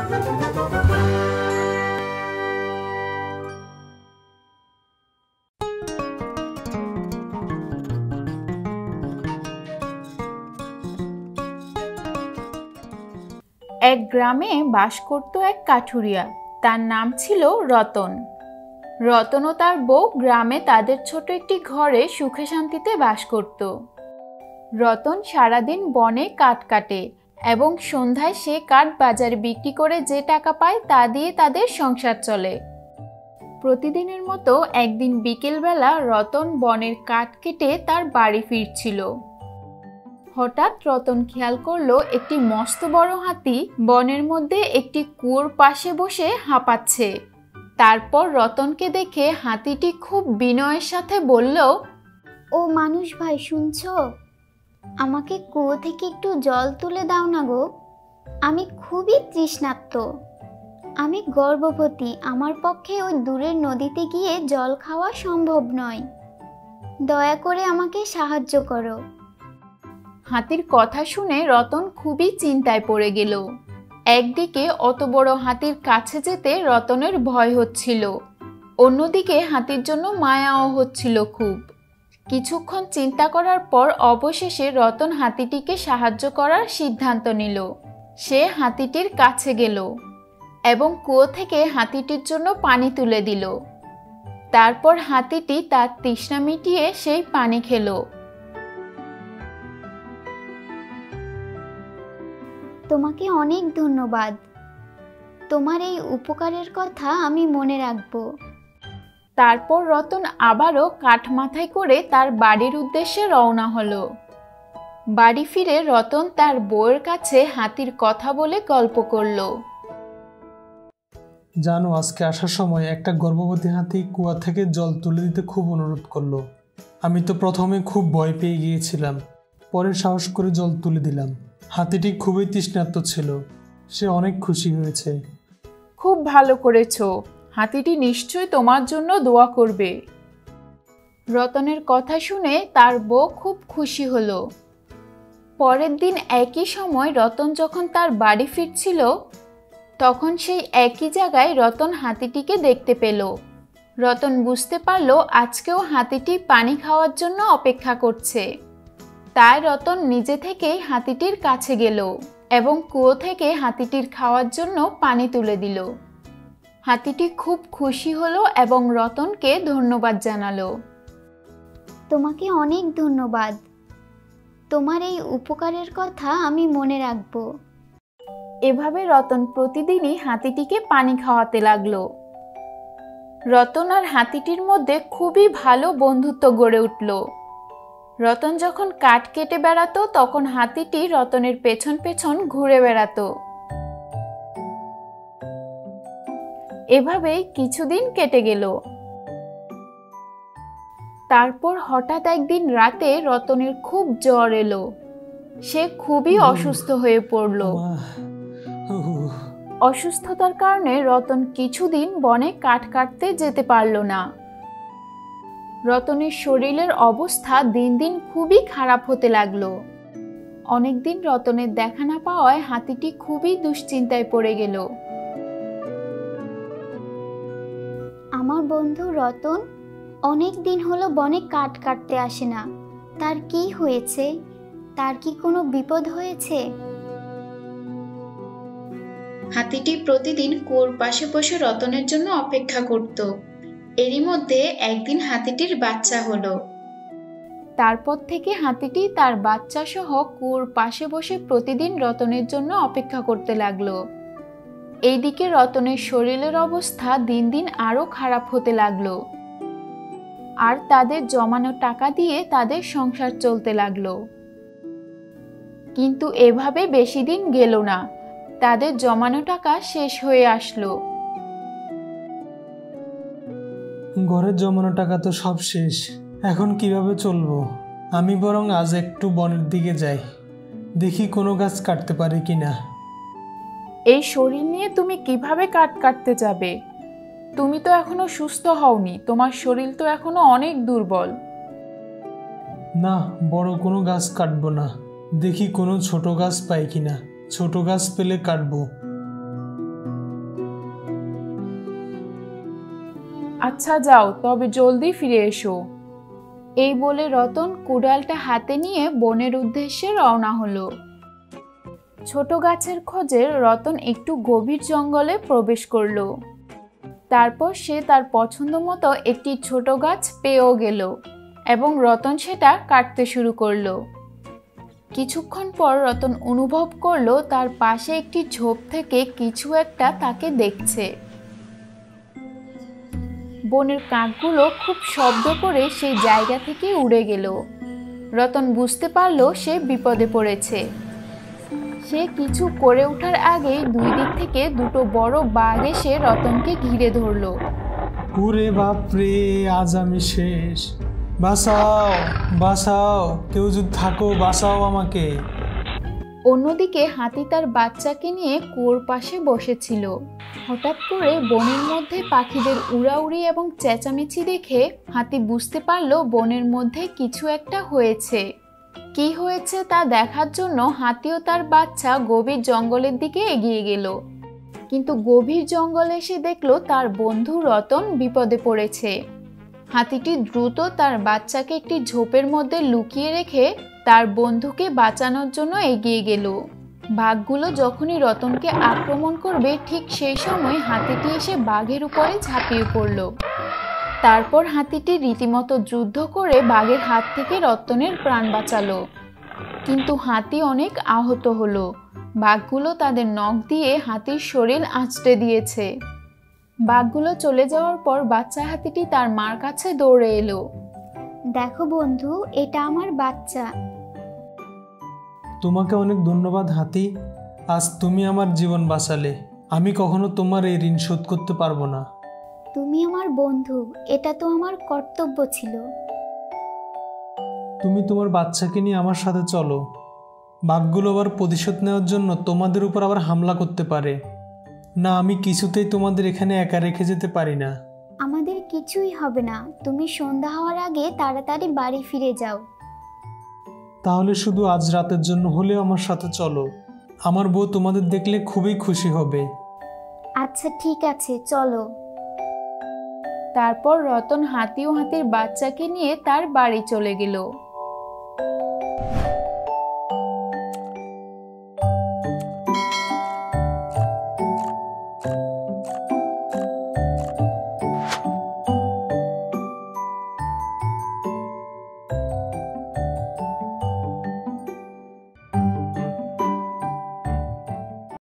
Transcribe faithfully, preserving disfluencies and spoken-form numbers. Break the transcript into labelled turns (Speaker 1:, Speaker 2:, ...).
Speaker 1: এক গ্রামে বাস করত এক কাঠুরিয়া। তার নাম ছিল রতন। রতন ও তার বউ গ্রামে তাদের ছোট একটি ঘরে সুখে শান্তিতে বাস করত। রতন সারাদিন বনে কাঠ কাটে এবং সন্ধ্যায় সে কাঠ বাজারে বিক্রি করে যে টাকা পায় তা দিয়ে তাদের সংসার চলে। প্রতিদিনের মতো একদিন বিকেলবেলা রতন বনের কাঠ কেটে তার বাড়ি ফিরছিল। হঠাৎ রতন খেয়াল করলো একটি মস্ত বড় হাতি বনের মধ্যে একটি কুয়োর পাশে বসে হাঁপাচ্ছে। তারপর রতনকে দেখে হাতিটি খুব বিনয়ের সাথে বলল,
Speaker 2: ও মানুষ ভাই, শুনছো? আমাকে কুয়ো থেকে একটু জল তুলে দাও না গো, আমি খুবই তৃষ্ণার্ত। আমি গর্ভবতী, আমার পক্ষে ওই দূরের নদীতে গিয়ে জল খাওয়া সম্ভব নয়। দয়া করে আমাকে সাহায্য করো।
Speaker 1: হাতির কথা শুনে রতন খুবই চিন্তায় পড়ে গেল। একদিকে অত বড় হাতির কাছে যেতে রতনের ভয় হচ্ছিল, অন্যদিকে হাতির জন্য মায়াও হচ্ছিল খুব। কিছুক্ষণ চিন্তা করার পর অবশেষে রতন হাতিটিকে সাহায্য করার সিদ্ধান্ত নিল। সে হাতিটির কাছে গেল এবং কুয়ো থেকে হাতিটির জন্য পানি তুলে দিল। তারপর হাতিটি তার তৃষ্ণা মিটিয়ে সেই পানি খেল।
Speaker 2: তোমাকে অনেক ধন্যবাদ, তোমার এই উপকারের কথা আমি মনে রাখব।
Speaker 1: তারপর রতন আবারও কাঠ মাথায় করে তার বাড়ির উদ্দেশ্যে রওনা হলো। বাড়ি ফিরে রতন তার বউয়ের কাছে হাতির কথা বলে গল্প করল।
Speaker 3: জানো, আজকে আসার সময় একটা গর্ভবতী হাতি কুয়া থেকে জল তুলে দিতে খুব অনুরোধ করলো। আমি তো প্রথমে খুব ভয় পেয়ে গিয়েছিলাম, পরে সাহস করে জল তুলে দিলাম। হাতিটি খুবই তৃষ্ণার্ত ছিল, সে অনেক খুশি হয়েছে।
Speaker 1: খুব ভালো করেছো, হাতিটি নিশ্চয়ই তোমার জন্য দোয়া করবে। রতনের কথা শুনে তার বউ খুব খুশি হলো। পরের দিন একই সময় রতন যখন তার বাড়ি ফিরছিল, তখন সেই একই জায়গায় রতন হাতিটিকে দেখতে পেল। রতন বুঝতে পারল আজকেও হাতিটি পানি খাওয়ার জন্য অপেক্ষা করছে। তাই রতন নিজে থেকেই হাতিটির কাছে গেল এবং কুয়ো থেকে হাতিটির খাওয়ার জন্য পানি তুলে দিল। হাতিটি খুব খুশি হলো এবং রতনকে ধন্যবাদ জানালো।
Speaker 2: তোমাকে অনেক ধন্যবাদ, তোমার এই উপকারের কথা আমি মনে রাখব।
Speaker 1: এভাবে রতন প্রতিদিনই হাতিটিকে পানি খাওয়াতে লাগলো। রতন আর হাতিটির মধ্যে খুবই ভালো বন্ধুত্ব গড়ে উঠল। রতন যখন কাঠ কেটে বেড়াতো তখন হাতিটি রতনের পেছন পেছন ঘুরে বেড়াতো। এভাবেই কিছুদিন কেটে গেল। তারপর হঠাৎ একদিন রাতে রতনের খুব জ্বর এলো। সে খুবই অসুস্থ হয়ে পড়ল। অসুস্থতার কারণে রতন কিছুদিন বনে কাঠ কাটতে যেতে পারল না। রতনের শরীরের অবস্থা দিন দিন খুবই খারাপ হতে লাগলো। অনেকদিন রতনের দেখা না পাওয়ায় হাতিটি খুবই দুশ্চিন্তায় পড়ে গেল।
Speaker 2: আমার বন্ধু রতন অনেক দিন হলো বনে কাঠ কাটতে আসে না, তার কি হয়েছে? তার কি কোনো বিপদ হয়েছে?
Speaker 1: হাতিটি প্রতিদিন কুয়োর পাশে বসে রতনের জন্য অপেক্ষা করত। এরই মধ্যে একদিন হাতিটির বাচ্চা হলো। তারপর থেকে হাতিটি তার বাচ্চা সহ কুয়োর পাশে বসে প্রতিদিন রতনের জন্য অপেক্ষা করতে লাগলো। এইদিকে রতনের শরীরের অবস্থা দিন দিন আরো খারাপ হতে লাগলো, আর তাদের জমানো টাকা দিয়ে তাদের সংসার চলতে লাগলো। কিন্তু এভাবে বেশি দিন গেল না, তাদের জমানো টাকা শেষ হয়ে আসলো।
Speaker 3: ঘরের জমানো টাকা তো সব শেষ, এখন কিভাবে চলবো? আমি বরং আজ একটু বনের দিকে যাই, দেখি কোনো গাছ কাটতে পারি কিনা।
Speaker 1: এই শরীর নিয়ে তুমি কিভাবে কাঠ কাটতে যাবে? তুমি তো এখনো সুস্থ হওনি, তোমার শরীর তো এখনো অনেক দুর্বল।
Speaker 3: না, বড় কোনো গাছ কাটবো না, দেখি কোনো ছোট গাছ পাই কিনা, ছোট গাছ পেলে কাটবো।
Speaker 1: আচ্ছা যাও, তবে জলদি ফিরে এসো। এই বলে রতন কুড়ালটা হাতে নিয়ে বনের উদ্দেশ্যে রওনা হলো। ছোট গাছের খোঁজে রতন একটু গভীর জঙ্গলে প্রবেশ করলো। তারপর সে তার পছন্দ মতো একটি ছোট গাছ পেয়েও গেল এবং রতন সেটা কাটতে শুরু করলো। কিছুক্ষণ পর রতন অনুভব করলো তার পাশে একটি ঝোপ থেকে কিছু একটা তাকে দেখছে। বনের কাকগুলো খুব শব্দ করে সেই জায়গা থেকে উড়ে গেল। রতন বুঝতে পারলো সে বিপদে পড়েছে। সে কিছু করে ওঠার আগেই দুই দিক থেকে দুটো বড় বাঘ এসে রতনকে ঘিরে ধরলো।
Speaker 3: ওরে বাপরে, আজ আমি শেষ। বাঁচাও, বাঁচাও, কেউ যদি থাকো বাঁচাও আমাকে।
Speaker 1: অন্যদিকে হাতি তার বাচ্চাকে নিয়ে কুয়োর পাশে বসেছিল। হঠাৎ করে বনের মধ্যে পাখিদের উড়াউড়ি এবং চেঁচামেচি দেখে হাতি বুঝতে পারলো বনের মধ্যে কিছু একটা হয়েছে। কি হয়েছে তা দেখার জন্য হাতিও তার বাচ্চা গভীর জঙ্গলের দিকে এগিয়ে গেল। কিন্তু গভীর জঙ্গলে এসে দেখলো তার বন্ধু রতন বিপদে পড়েছে। হাতিটি দ্রুত তার বাচ্চাকে একটি ঝোপের মধ্যে লুকিয়ে রেখে তার বন্ধুকে বাঁচানোর জন্য এগিয়ে গেল। বাঘগুলো যখনই রতনকে আক্রমণ করবে ঠিক সেই সময় হাতিটি এসে বাঘের উপরে ঝাঁপিয়ে পড়ল। তারপর হাতিটি রীতিমতো যুদ্ধ করে বাঘের হাত থেকে রতনের প্রাণ বাঁচালো। কিন্তু হাতি অনেক আহত হলো। বাঘগুলো তাদের নখ দিয়ে হাতির শরীর আঁচড়ে দিয়েছে। বাঘগুলো চলে যাওয়ার পর বাচ্চা হাতিটি তার মার কাছে দৌড়ে এলো।
Speaker 2: দেখো বন্ধু, এটা আমার বাচ্চা।
Speaker 3: তোমাকে অনেক ধন্যবাদ হাতি, আজ তুমি আমার জীবন বাঁচালে। আমি কখনো তোমার এই ঋণ শোধ করতে পারবো না।
Speaker 2: তুমি আমার বন্ধু, এটা তো আমার কর্তব্য ছিল।
Speaker 3: তুমি তোমার বাচ্চাকে নিয়ে আমার সাথে চলো। বাঘগুলো আবার প্রতিশোধ নেওয়ার জন্য তোমাদের উপর আবার হামলা করতে পারে। না, আমি কিছুতেই তোমাদের এখানে একা রেখে যেতে পারি না।
Speaker 2: আমাদের কিছুই হবে না, তুমি সন্ধ্যা হওয়ার আগে তাড়াতাড়ি বাড়ি ফিরে যাও।
Speaker 3: তাহলে শুধু আজ রাতের জন্য হলেও আমার সাথে চলো। আমার বউ তোমাদের দেখলে খুবই খুশি হবে।
Speaker 2: আচ্ছা ঠিক আছে, চলো।
Speaker 1: তারপর রতন হাতি ও হাতির বাচ্চাকে নিয়ে তার বাড়ি চলে গেল।